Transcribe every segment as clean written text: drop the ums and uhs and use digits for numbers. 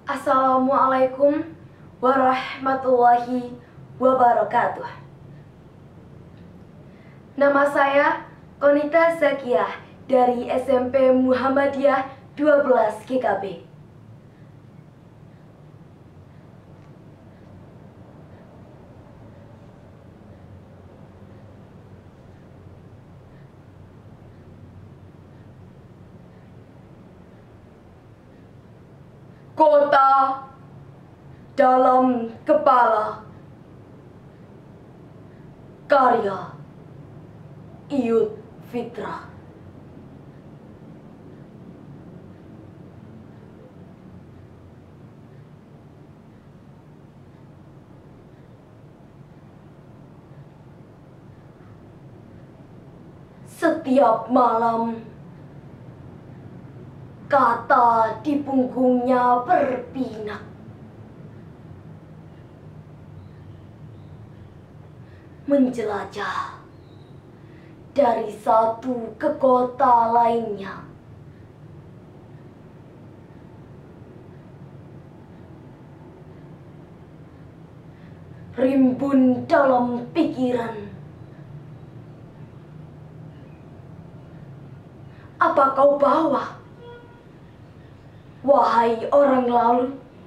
Assalamualaikum warahmatullahi wabarakatuh. Nama saya Konita Zakiah dari SMP Muhammadiyah 12 GKB. Kota dalam kepala, karya Iyut Fitrah. Setiap malam kata di punggungnya berpinak. Menjelajah dari satu ke kota lainnya. Rimbun dalam pikiran. Apa kau bawa, wahai orang lalu?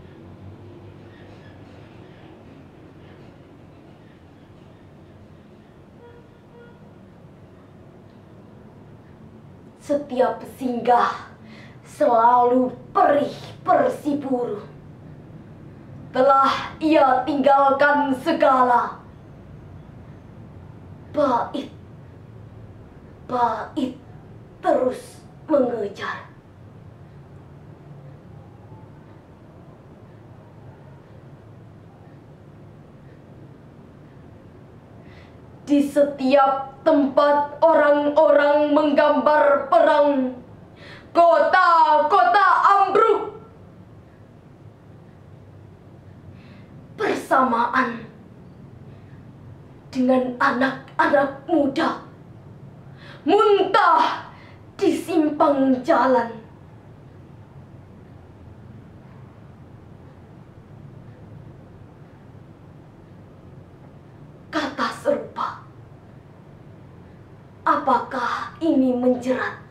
Setiap singgah selalu perih bersiburu. Telah ia tinggalkan segala. Bait terus mengejar. Di setiap tempat orang-orang menggambar perang, kota-kota ambruk. Bersamaan dengan anak-anak muda muntah di simpang jalan. Kata serupa, apakah ini menjerat?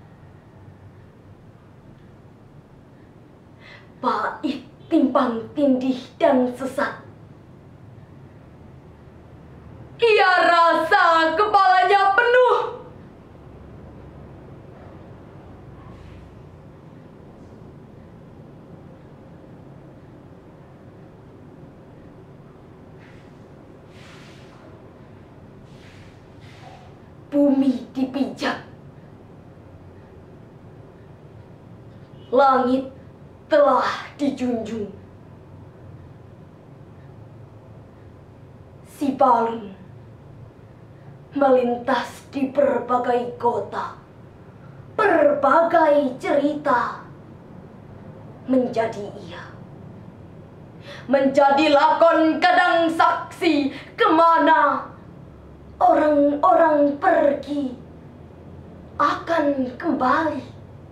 Bait timpang tindih dan sesat. Ia rasa kepalanya penuh. Bumi dipijak, langit telah dijunjung. Si balun melintas di berbagai kota, berbagai cerita menjadi ia. Menjadi lakon kadang saksi kemana orang-orang pergi akan kembali.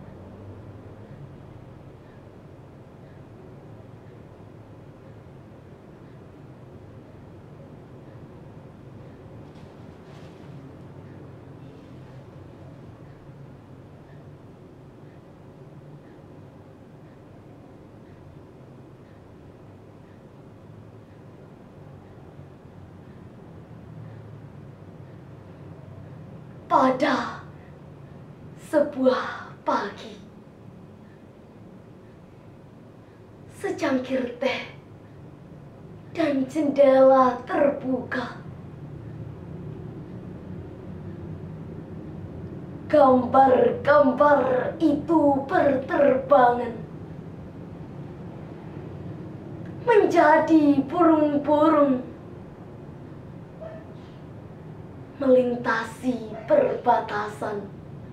Pada sebuah pagi, secangkir teh dan jendela terbuka. Gambar-gambar itu berterbangan menjadi burung-burung melintasi perbatasan.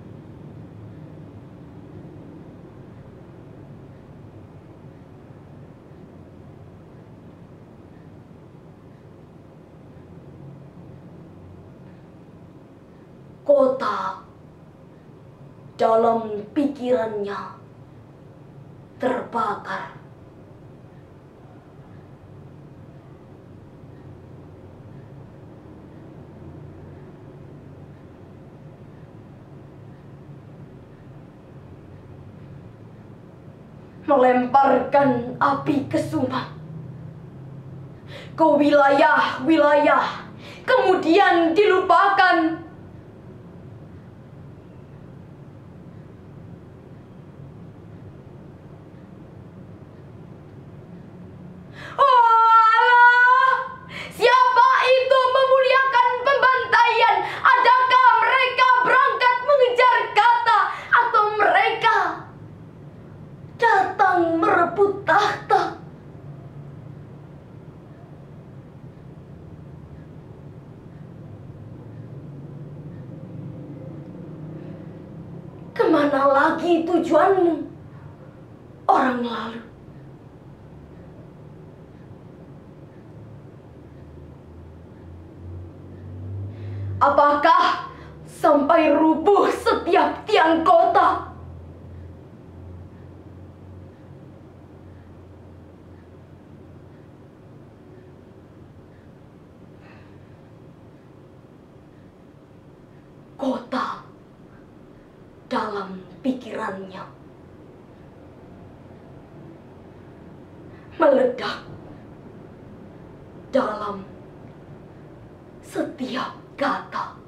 Kota dalam pikirannya terbakar. melemparkan api kesumat ke wilayah-wilayah, kemudian dilupakan. Oh Allah, siapa itu memuliakan pembantaian? Adakah mereka berangkat mengejar kata, atau mereka datang merebut tahta? Kemana lagi tujuanmu, orang lalu? Apakah sampai rubuh setiap tiang kota? Kota dalam pikirannya meledak dalam setiap kata.